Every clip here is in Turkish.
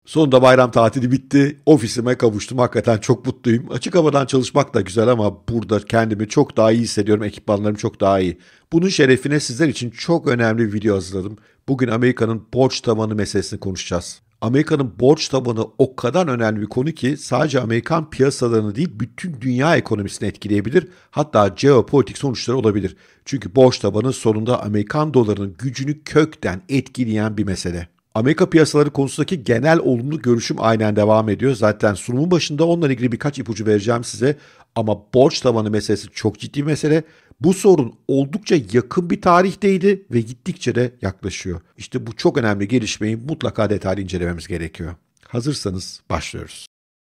Sonunda bayram tatili bitti. Ofisime kavuştum. Hakikaten çok mutluyum. Açık havadan çalışmak da güzel ama burada kendimi çok daha iyi hissediyorum. Ekipmanlarım çok daha iyi. Bunun şerefine sizler için çok önemli bir video hazırladım. Bugün Amerika'nın borç tavanı meselesini konuşacağız. Amerika'nın borç tavanı o kadar önemli bir konu ki sadece Amerikan piyasalarını değil bütün dünya ekonomisini etkileyebilir. Hatta jeopolitik sonuçları olabilir. Çünkü borç tavanı sonunda Amerikan dolarının gücünü kökten etkileyen bir mesele. Amerika piyasaları konusundaki genel olumlu görüşüm aynen devam ediyor. Zaten sunumun başında onunla ilgili birkaç ipucu vereceğim size. Ama borç tavanı meselesi çok ciddi bir mesele. Bu sorun oldukça yakın bir tarihteydi ve gittikçe de yaklaşıyor. İşte bu çok önemli gelişmeyi mutlaka detaylı incelememiz gerekiyor. Hazırsanız başlıyoruz.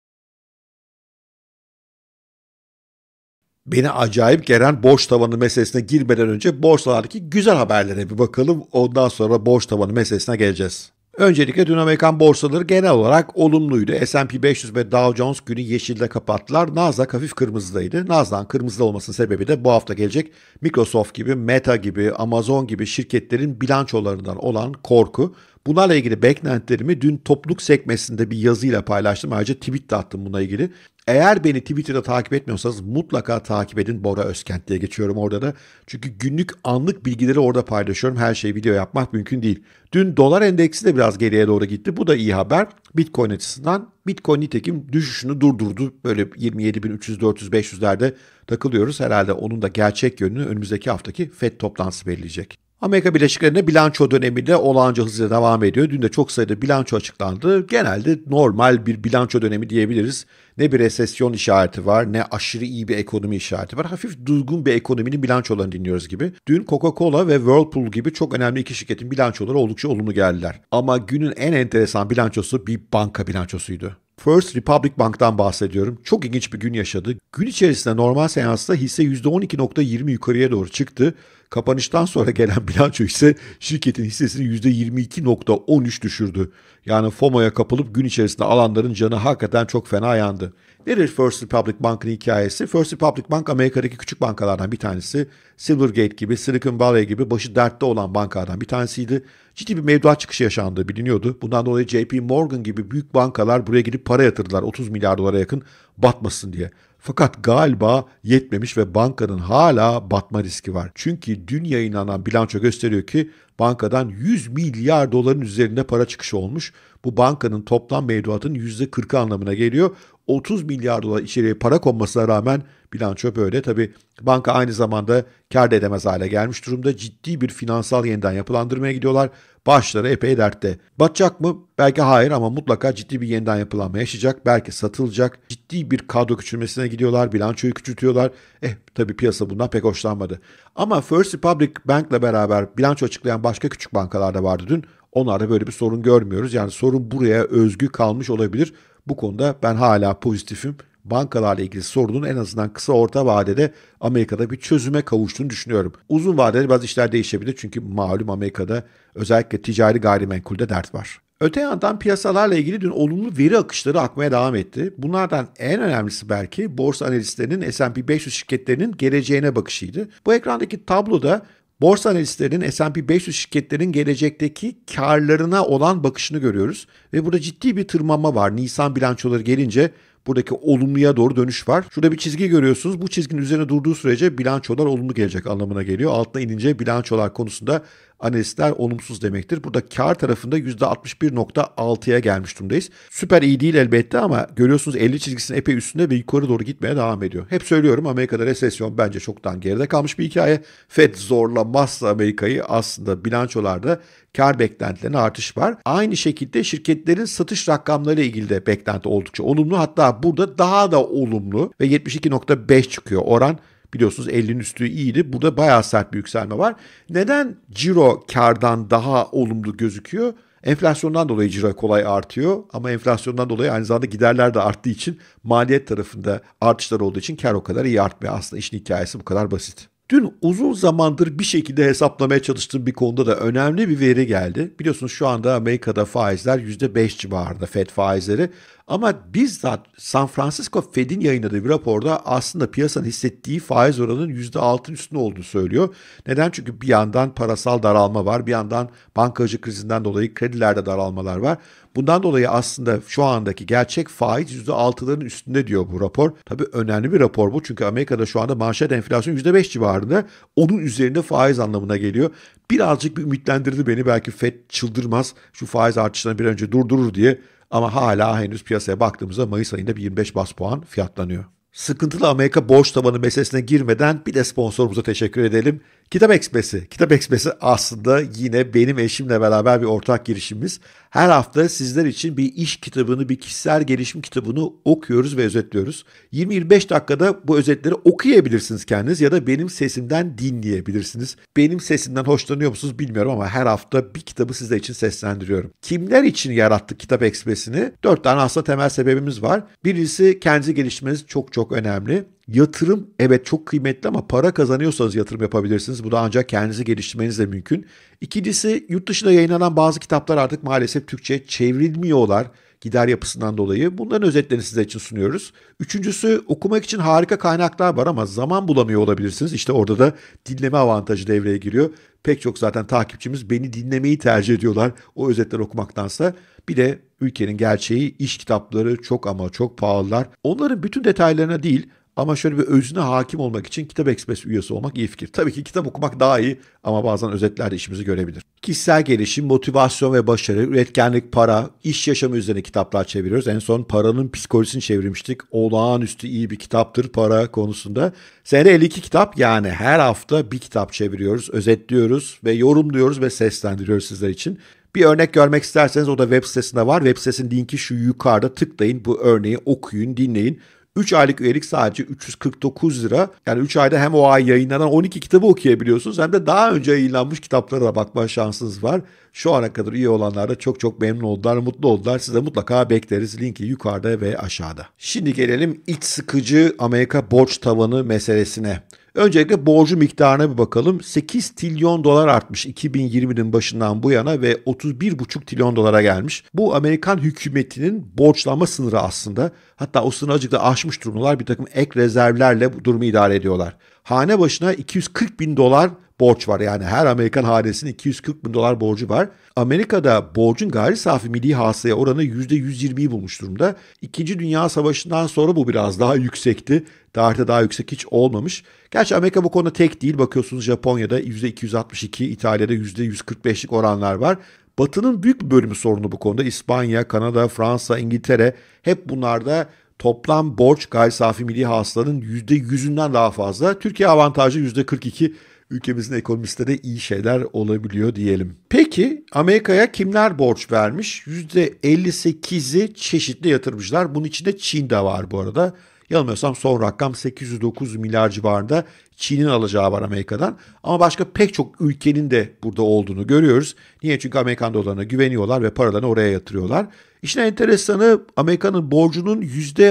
Beni acayip gelen borç tavanı meselesine girmeden önce borsalardaki güzel haberlere bir bakalım. Ondan sonra borç tavanı meselesine geleceğiz. Öncelikle dün Amerikan borsaları genel olarak olumluydu. S&P 500 ve Dow Jones günü yeşilde kapattılar. Nasdaq hafif kırmızıdaydı. Nasdaq'ın kırmızıda olmasının sebebi de bu hafta gelecek Microsoft gibi, Meta gibi, Amazon gibi şirketlerin bilançolarından olan korku. Bunlarla ilgili beklentilerimi dün topluluk sekmesinde bir yazıyla paylaştım. Ayrıca tweet de attım bununla ilgili. Eğer beni Twitter'da takip etmiyorsanız mutlaka takip edin. Bora Özkent diye geçiyorum orada da. Çünkü günlük anlık bilgileri orada paylaşıyorum. Her şeyi video yapmak mümkün değil. Dün dolar endeksi de biraz geriye doğru gitti. Bu da iyi haber. Bitcoin açısından. Bitcoin nitekim düşüşünü durdurdu. Böyle 27.300, 400, 500'lerde takılıyoruz. Herhalde onun da gerçek yönünü önümüzdeki haftaki FED toplantısı belirleyecek. Amerika Birleşik Devletleri'nde bilanço dönemi de olağanca hızla devam ediyor. Dün de çok sayıda bilanço açıklandı. Genelde normal bir bilanço dönemi diyebiliriz. Ne bir resesyon işareti var, ne aşırı iyi bir ekonomi işareti var. Hafif durgun bir ekonominin bilançolarını dinliyoruz gibi. Dün Coca-Cola ve Whirlpool gibi çok önemli iki şirketin bilançoları oldukça olumlu geldiler. Ama günün en enteresan bilançosu bir banka bilançosuydu. First Republic Bank'tan bahsediyorum. Çok ilginç bir gün yaşadı. Gün içerisinde normal seansta hisse %12.20 yukarıya doğru çıktı. Kapanıştan sonra gelen bilanço ise şirketin hissesini %22.13 düşürdü. Yani FOMO'ya kapılıp gün içerisinde alanların canı hakikaten çok fena yandı. Nedir First Republic Bank'ın hikayesi? First Republic Bank Amerika'daki küçük bankalardan bir tanesi. Silvergate gibi, Silicon Valley gibi başı dertte olan bankalardan bir tanesiydi. Ciddi bir mevduat çıkışı yaşandığı biliniyordu. Bundan dolayı JP Morgan gibi büyük bankalar buraya gidip para yatırdılar 30 milyar dolara yakın batmasın diye. Fakat galiba yetmemiş ve bankanın hala batma riski var. Çünkü dün yayınlanan bilanço gösteriyor ki bankadan 100 milyar doların üzerinde para çıkışı olmuş. Bu bankanın toplam mevduatının %40'ı anlamına geliyor. 30 milyar dolar içeriye para konmasına rağmen bilanço böyle. Tabii banka aynı zamanda kar da edemez hale gelmiş durumda. Ciddi bir finansal yeniden yapılandırmaya gidiyorlar. Başları epey dertte. Batacak mı? Belki hayır ama mutlaka ciddi bir yeniden yapılanma yaşayacak. Belki satılacak. Ciddi bir kadro küçülmesine gidiyorlar. Bilançoyu küçültüyorlar. Tabii piyasa bundan pek hoşlanmadı. Ama First Republic Bank'la beraber bilanço açıklayan başka küçük bankalar da vardı dün. Onlarda böyle bir sorun görmüyoruz. Yani sorun buraya özgü kalmış olabilir. Bu konuda ben hala pozitifim. Bankalarla ilgili sorunun en azından kısa orta vadede Amerika'da bir çözüme kavuştuğunu düşünüyorum. Uzun vadede bazı işler değişebilir çünkü malum Amerika'da özellikle ticari gayrimenkulde dert var. Öte yandan piyasalarla ilgili dün olumlu veri akışları akmaya devam etti. Bunlardan en önemlisi belki borsa analistlerinin S&P 500 şirketlerinin geleceğine bakışıydı. Bu ekrandaki tabloda borsa analistlerinin S&P 500 şirketlerin gelecekteki karlarına olan bakışını görüyoruz. Ve burada ciddi bir tırmanma var. Nisan bilançoları gelince buradaki olumluya doğru dönüş var. Şurada bir çizgi görüyorsunuz. Bu çizginin üzerine durduğu sürece bilançolar olumlu gelecek anlamına geliyor. Altına inince bilançolar konusunda analistler olumsuz demektir. Burada kar tarafında %61.6'ya gelmiş durumdayız. Süper iyi değil elbette ama görüyorsunuz 50 çizgisinin epey üstünde ve yukarı doğru gitmeye devam ediyor. Hep söylüyorum Amerika'da resesyon bence çoktan geride kalmış bir hikaye. Fed zorlamazsa Amerika'yı aslında bilançolarda kar beklentilerine artış var. Aynı şekilde şirketlerin satış rakamları ile ilgili de beklenti oldukça olumlu. Hatta burada daha da olumlu ve 72.5 çıkıyor oran. Biliyorsunuz 50'nin üstü iyiydi. Burada bayağı sert bir yükselme var. Neden ciro kardan daha olumlu gözüküyor? Enflasyondan dolayı ciro kolay artıyor ama enflasyondan dolayı aynı zamanda giderler de arttığı için maliyet tarafında artışlar olduğu için kar o kadar iyi artmıyor. Aslında işin hikayesi bu kadar basit. Dün uzun zamandır bir şekilde hesaplamaya çalıştığım bir konuda da önemli bir veri geldi. Biliyorsunuz şu anda Amerika'da faizler %5 civarında Fed faizleri. Ama bizzat San Francisco Fed'in yayınladığı bir raporda aslında piyasanın hissettiği faiz oranının %6'ın üstünde olduğunu söylüyor. Neden? Çünkü bir yandan parasal daralma var, bir yandan bankacı krizinden dolayı kredilerde daralmalar var. Bundan dolayı aslında şu andaki gerçek faiz %6'ların üstünde diyor bu rapor. Tabii önemli bir rapor bu çünkü Amerika'da şu anda manşet enflasyon %5 civarında. Onun üzerinde faiz anlamına geliyor. Birazcık bir ümitlendirdi beni. Belki Fed çıldırmaz, şu faiz artışlarını bir önce durdurur diye. Ama hala henüz piyasaya baktığımızda Mayıs ayında bir 25 bas puan fiyatlanıyor. Sıkıntılı Amerika borç tavanı meselesine girmeden bir de sponsorumuza teşekkür edelim. Kitap Ekspresi. Kitap Ekspresi aslında yine benim eşimle beraber bir ortak girişimimiz. Her hafta sizler için bir iş kitabını, bir kişisel gelişim kitabını okuyoruz ve özetliyoruz. 20-25 dakikada bu özetleri okuyabilirsiniz kendiniz ya da benim sesimden dinleyebilirsiniz. Benim sesimden hoşlanıyor musunuz bilmiyorum ama her hafta bir kitabı sizler için seslendiriyorum. Kimler için yarattık Kitap Ekspresi'ni? 4 tane aslında temel sebebimiz var. Birincisi kendinizi geliştirmeniz çok önemli. Yatırım evet çok kıymetli ama para kazanıyorsanız yatırım yapabilirsiniz. Bu da ancak kendinizi geliştirmenizle mümkün. İkincisi yurt dışında yayınlanan bazı kitaplar artık maalesef Türkçe'ye çevrilmiyorlar gider yapısından dolayı. Bunların özetlerini sizler için sunuyoruz. Üçüncüsü okumak için harika kaynaklar var ama zaman bulamıyor olabilirsiniz. İşte orada da dinleme avantajı devreye giriyor. Pek çok zaten takipçimiz beni dinlemeyi tercih ediyorlar o özetleri okumaktansa. Bir de ülkenin gerçeği iş kitapları çok ama çok pahalılar. Onların bütün detaylarına değil ama şöyle bir özüne hakim olmak için Kitap Ekspres üyesi olmak iyi fikir. Tabii ki kitap okumak daha iyi ama bazen özetler de işimizi görebilir. Kişisel gelişim, motivasyon ve başarı, üretkenlik, para, iş yaşamı üzerine kitaplar çeviriyoruz. En son Paranın Psikolojisini çevirmiştik. Olağanüstü iyi bir kitaptır para konusunda. Senede 52 kitap, yani her hafta bir kitap çeviriyoruz, özetliyoruz ve yorumluyoruz ve seslendiriyoruz sizler için. Bir örnek görmek isterseniz o da web sitesinde var. Web sitesinin linki şu yukarıda, tıklayın, bu örneği okuyun, dinleyin. 3 aylık üyelik sadece 349 lira. Yani 3 ayda hem o ay yayınlanan 12 kitabı okuyabiliyorsunuz hem de daha önce yayınlanmış kitaplara da bakma şansınız var. Şu ana kadar üye olanlar da çok memnun oldular, mutlu oldular. Size mutlaka bekleriz. Linki yukarıda ve aşağıda. Şimdi gelelim iç sıkıcı Amerika borç tavanı meselesine. Öncelikle borcu miktarına bir bakalım. 8 trilyon dolar artmış 2020'nin başından bu yana ve 31,5 trilyon dolara gelmiş. Bu Amerikan hükümetinin borçlanma sınırı aslında. Hatta o sınırı azıcık da aşmış durumdalar. Bir takım ek rezervlerle bu durumu idare ediyorlar. Hane başına 240 bin dolar borç var. Yani her Amerikan hanesinin 240 bin dolar borcu var. Amerika'da borcun gayri safi milli hasılaya oranı %120'yi bulmuş durumda. İkinci Dünya Savaşı'ndan sonra bu biraz daha yüksekti. Tarihte daha yüksek hiç olmamış. Gerçi Amerika bu konuda tek değil. Bakıyorsunuz Japonya'da %262, İtalya'da %145'lik oranlar var. Batı'nın büyük bir bölümü sorunu bu konuda. İspanya, Kanada, Fransa, İngiltere hep bunlarda toplam borç gayri safi milli hasılanın %100'ünden daha fazla. Türkiye avantajı %42. Ülkemizin ekonomistleri iyi şeyler olabiliyor diyelim. Peki Amerika'ya kimler borç vermiş? %58'i çeşitli yatırımcılar. Bunun içinde Çin de var bu arada. Yanılmıyorsam son rakam 809 milyar civarında Çin'in alacağı var Amerika'dan. Ama başka pek çok ülkenin de burada olduğunu görüyoruz. Niye? Çünkü Amerikan dolarına güveniyorlar ve paralarını oraya yatırıyorlar. İşin enteresanı Amerika'nın borcunun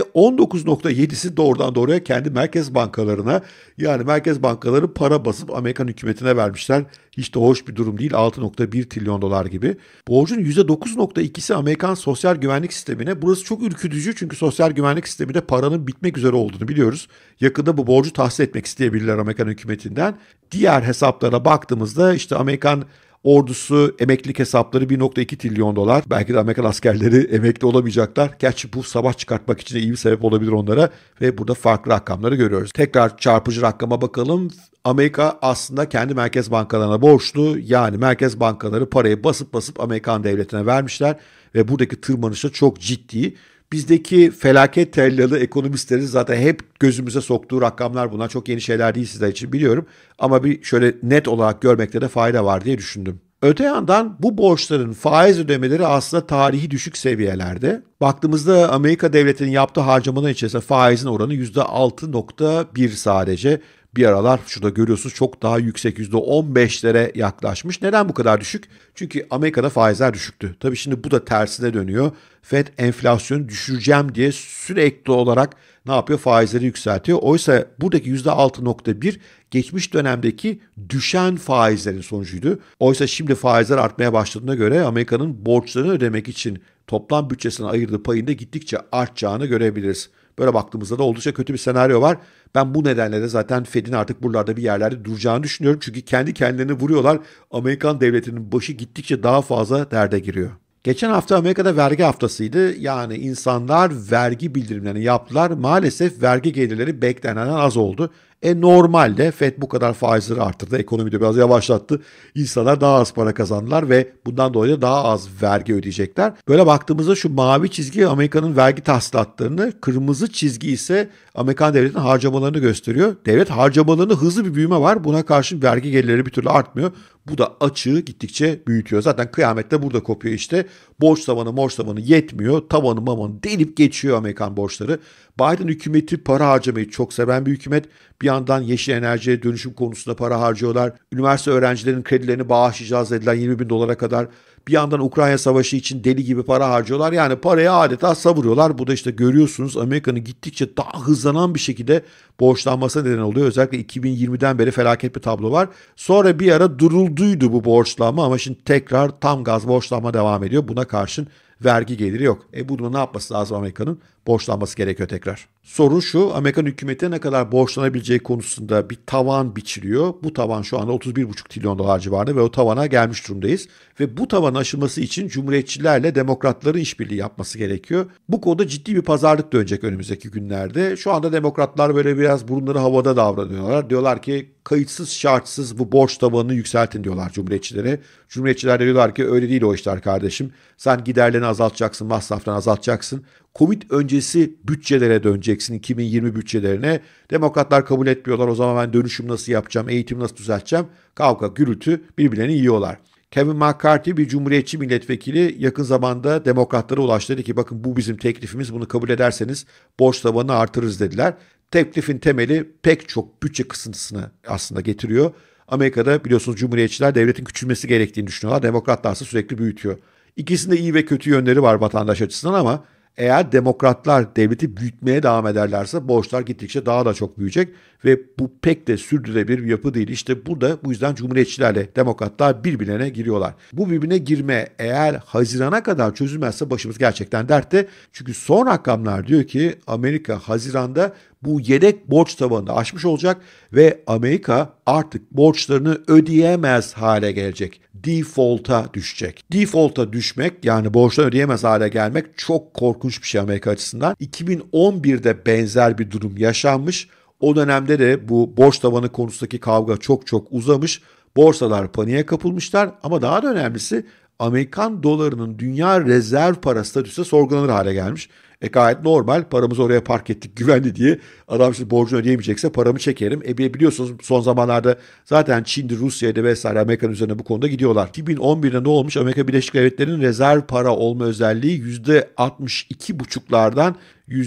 %19,7'si doğrudan doğruya kendi merkez bankalarına. Yani merkez bankaları para basıp Amerikan hükümetine vermişler. Hiç de hoş bir durum değil. 6,1 trilyon dolar gibi. Borcun %9,2'si Amerikan sosyal güvenlik sistemine. Burası çok ürkütücü çünkü sosyal güvenlik sisteminde paranın bitmek üzere olduğunu biliyoruz. Yakında bu borcu tahsil etmek isteyebilirler Amerikan hükümetinden. Diğer hesaplara baktığımızda işte Amerikan ordusu emeklilik hesapları 1,2 trilyon dolar. Belki de Amerikan askerleri emekli olamayacaklar. Gerçi bu savaş çıkartmak için de iyi bir sebep olabilir onlara. Ve burada farklı rakamları görüyoruz. Tekrar çarpıcı rakama bakalım. Amerika aslında kendi merkez bankalarına borçlu. Yani merkez bankaları parayı basıp Amerikan devletine vermişler. Ve buradaki tırmanış da çok ciddi. Bizdeki felaket tellalı ekonomistlerin zaten hep gözümüze soktuğu rakamlar bunlar. Çok yeni şeyler değil sizler için biliyorum. Ama bir şöyle net olarak görmekte de fayda var diye düşündüm. Öte yandan bu borçların faiz ödemeleri aslında tarihi düşük seviyelerde. Baktığımızda Amerika devletinin yaptığı harcamalar içerisinde faizin oranı %6,1 sadece. Bir aralar şurada görüyorsunuz çok daha yüksek %15'lere yaklaşmış. Neden bu kadar düşük? Çünkü Amerika'da faizler düşüktü. Tabii şimdi bu da tersine dönüyor. Fed enflasyonu düşüreceğim diye sürekli olarak ne yapıyor? Faizleri yükseltiyor. Oysa buradaki %6,1 geçmiş dönemdeki düşen faizlerin sonucuydu. Oysa şimdi faizler artmaya başladığına göre Amerika'nın borçlarını ödemek için toplam bütçesine ayırdığı payın da gittikçe artacağını görebiliriz. Böyle baktığımızda da oldukça kötü bir senaryo var. Ben bu nedenle de zaten Fed'in artık buralarda bir yerlerde duracağını düşünüyorum. Çünkü kendi kendilerini vuruyorlar. Amerikan devletinin başı gittikçe daha fazla derde giriyor. Geçen hafta Amerika'da vergi haftasıydı. Yani insanlar vergi bildirimlerini yaptılar. Maalesef vergi gelirleri beklenenden az oldu. Normalde FED bu kadar faizleri arttırdı. Ekonomide biraz yavaşlattı. İnsanlar daha az para kazandılar ve bundan dolayı da daha az vergi ödeyecekler. Böyle baktığımızda şu mavi çizgi Amerika'nın vergi tahsilatlarını, kırmızı çizgi ise Amerikan devletinin harcamalarını gösteriyor. Devlet harcamalarında hızlı bir büyüme var. Buna karşın vergi gelirleri bir türlü artmıyor. Bu da açığı gittikçe büyütüyor. Zaten kıyamette burada kopuyor işte. Borç tavanı yetmiyor. Tavanı delip geçiyor Amerikan borçları. Biden hükümeti para harcamayı çok seven bir hükümet. Bir yandan yeşil enerjiye dönüşüm konusunda para harcıyorlar. Üniversite öğrencilerinin kredilerini bağışlayacağız dediler 20 bin dolara kadar. Bir yandan Ukrayna Savaşı için deli gibi para harcıyorlar. Yani parayı adeta savuruyorlar. Bu da işte görüyorsunuz Amerika'nın gittikçe daha hızlanan bir şekilde borçlanması neden oluyor. Özellikle 2020'den beri felaket bir tablo var. Sonra bir ara durulduydu bu borçlanma ama şimdi tekrar tam gaz borçlanma devam ediyor. Buna karşın vergi geliri yok. Bu durumda ne yapması lazım Amerika'nın? Borçlanması gerekiyor tekrar. Sorun şu, Amerikan hükümeti ne kadar borçlanabileceği konusunda bir tavan biçiliyor. Bu tavan şu anda 31,5 trilyon dolar civarında ve o tavana gelmiş durumdayız. Ve bu tavanın aşılması için Cumhuriyetçilerle Demokratların işbirliği yapması gerekiyor. Bu konuda ciddi bir pazarlık dönecek önümüzdeki günlerde. Şu anda Demokratlar böyle biraz burunları havada davranıyorlar. Diyorlar ki kayıtsız şartsız bu borç tavanını yükseltin diyorlar Cumhuriyetçilere. Cumhuriyetçiler de diyorlar ki öyle değil o işler kardeşim. Sen giderlerini azaltacaksın, masraflarını azaltacaksın. Covid öncesi bütçelere döneceksin, 2020 bütçelerine. Demokratlar kabul etmiyorlar. O zaman ben dönüşüm nasıl yapacağım, eğitim nasıl düzelteceğim? Kavga, gürültü birbirlerini yiyorlar. Kevin McCarthy bir cumhuriyetçi milletvekili yakın zamanda demokratlara ulaştı. Dedi ki bakın bu bizim teklifimiz, bunu kabul ederseniz borç tavanını artırırız dediler. Teklifin temeli pek çok bütçe kısıntısını aslında getiriyor. Amerika'da biliyorsunuz cumhuriyetçiler devletin küçülmesi gerektiğini düşünüyorlar. Demokratlarsa sürekli büyütüyor. İkisinde iyi ve kötü yönleri var vatandaş açısından ama eğer demokratlar devleti büyütmeye devam ederlerse borçlar gittikçe daha da çok büyüyecek ve bu pek de sürdürülebilir bir yapı değil. İşte burada bu yüzden cumhuriyetçilerle demokratlar birbirine giriyorlar. Bu birbirine girme eğer Haziran'a kadar çözülmezse başımız gerçekten dertte. Çünkü son rakamlar diyor ki Amerika Haziran'da bu yedek borç tavanını aşmış olacak ve Amerika artık borçlarını ödeyemez hale gelecek. Default'a düşecek. Default'a düşmek yani borçları ödeyemez hale gelmek çok korkunç bir şey Amerika açısından. 2011'de benzer bir durum yaşanmış. O dönemde de bu borç tavanı konusundaki kavga çok uzamış. Borsalar paniğe kapılmışlar ama daha da önemlisi Amerikan dolarının dünya rezerv para statüsü sorgulanır hale gelmiş. Gayet normal, paramızı oraya park ettik güvenli diye. Adam şimdi borcunu ödeyemeyecekse paramı çekerim. Biliyorsunuz son zamanlarda zaten Çin'de, Rusya'da vesaire Amerika'nın üzerine bu konuda gidiyorlar. 2011'de ne olmuş? Amerika Birleşik Devletleri'nin rezerv para olma özelliği %62,5'lardan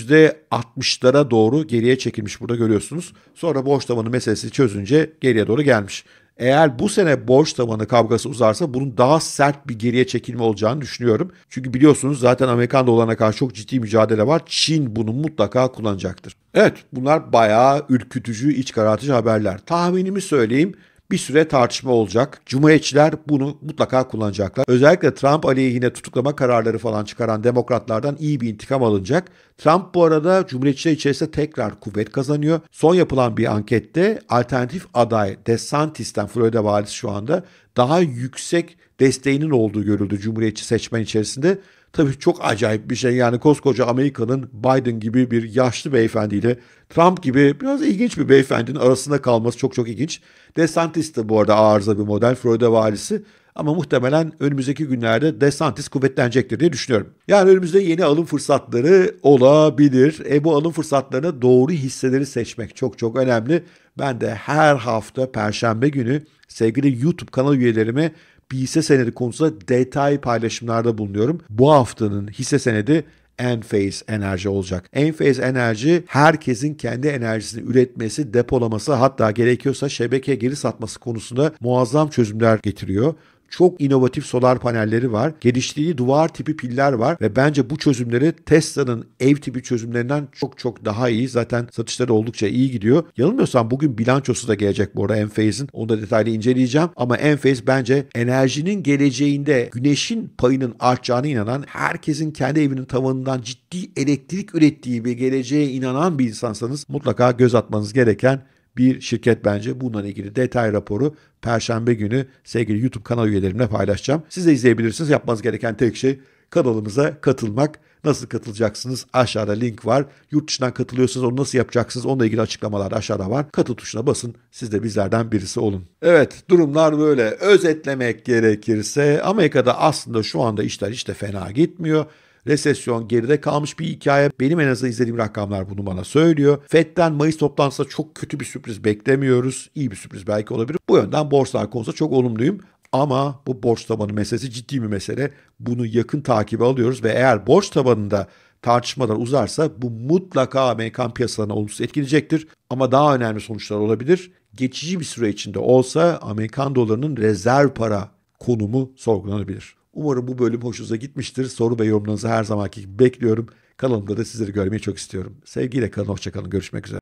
%60'lara doğru geriye çekilmiş, burada görüyorsunuz. Sonra borç tavanı meselesi çözünce geriye doğru gelmiş. Eğer bu sene borç tavanı kavgası uzarsa bunun daha sert bir geriye çekilme olacağını düşünüyorum. Çünkü biliyorsunuz zaten Amerikan dolarına karşı çok ciddi mücadele var. Çin bunu mutlaka kullanacaktır. Evet, bunlar bayağı ürkütücü, iç karartıcı haberler. Tahminimi söyleyeyim. Bir süre tartışma olacak. Cumhuriyetçiler bunu mutlaka kullanacaklar. Özellikle Trump aleyhine tutuklama kararları falan çıkaran demokratlardan iyi bir intikam alınacak. Trump bu arada Cumhuriyetçiler içerisinde tekrar kuvvet kazanıyor. Son yapılan bir ankette alternatif aday DeSantis'ten, Florida valisi şu anda daha yüksek desteğinin olduğu görüldü Cumhuriyetçi seçmen içerisinde. Tabii çok acayip bir şey yani koskoca Amerika'nın Biden gibi bir yaşlı beyefendiyle Trump gibi biraz ilginç bir beyefendinin arasında kalması çok ilginç. DeSantis de bu arada arıza bir model, Florida valisi. Ama muhtemelen önümüzdeki günlerde DeSantis kuvvetlenecektir diye düşünüyorum. Yani önümüzde yeni alım fırsatları olabilir. Bu alım fırsatlarına doğru hisseleri seçmek çok önemli. Ben de her hafta Perşembe günü sevgili YouTube kanal üyelerime bir hisse senedi konusunda detay paylaşımlarda bulunuyorum. Bu haftanın hisse senedi Enphase Enerji olacak. Enphase Enerji herkesin kendi enerjisini üretmesi, depolaması hatta gerekiyorsa şebekeye geri satması konusunda muazzam çözümler getiriyor. Çok inovatif solar panelleri var. Geliştirdiği duvar tipi piller var ve bence bu çözümleri Tesla'nın ev tipi çözümlerinden çok daha iyi. Zaten satışları oldukça iyi gidiyor. Yanılmıyorsam bugün bilançosu da gelecek bu arada Enphase'in. Onu da detaylı inceleyeceğim. Ama Enphase bence enerjinin geleceğinde güneşin payının artacağına inanan, herkesin kendi evinin tavanından ciddi elektrik ürettiği bir geleceğe inanan bir insansanız mutlaka göz atmanız gereken bir şirket bence. Bununla ilgili detay raporu Perşembe günü sevgili YouTube kanal üyelerimle paylaşacağım. Siz de izleyebilirsiniz. Yapmanız gereken tek şey kanalımıza katılmak. Nasıl katılacaksınız? Aşağıda link var. Yurt dışından katılıyorsanız onu nasıl yapacaksınız? Onunla ilgili açıklamalar aşağıda var. Katıl tuşuna basın. Siz de bizlerden birisi olun. Evet, durumlar böyle. Özetlemek gerekirse Amerika'da aslında şu anda işler hiç de fena gitmiyor. Resesyon geride kalmış bir hikaye. Benim en azından izlediğim rakamlar bunu bana söylüyor. Fed'den Mayıs toplantısında çok kötü bir sürpriz beklemiyoruz. İyi bir sürpriz belki olabilir. Bu yönden borsalar konusunda çok olumluyum. Ama bu borç tabanı meselesi ciddi bir mesele. Bunu yakın takibe alıyoruz ve eğer borç tabanında tartışmalar uzarsa bu mutlaka Amerikan piyasalarına olumsuz etkileyecektir. Ama daha önemli sonuçlar olabilir. Geçici bir süre içinde olsa Amerikan dolarının rezerv para konumu sorgulanabilir. Umarım bu bölüm hoşunuza gitmiştir. Soru ve yorumlarınızı her zamanki gibi bekliyorum. Kanalımda da sizleri görmeyi çok istiyorum. Sevgiyle kalın, hoşça kalın. Görüşmek üzere.